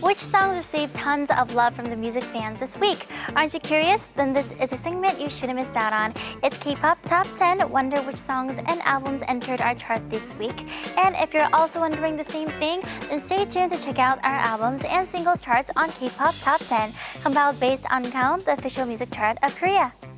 Which songs received tons of love from the music fans this week? Aren't you curious? Then this is a segment you shouldn't miss out on. It's K-Pop Top 10. Wonder which songs and albums entered our chart this week. And if you're also wondering the same thing, then stay tuned to check out our albums and singles charts on K-Pop Top 10, compiled based on Count, the official music chart of Korea.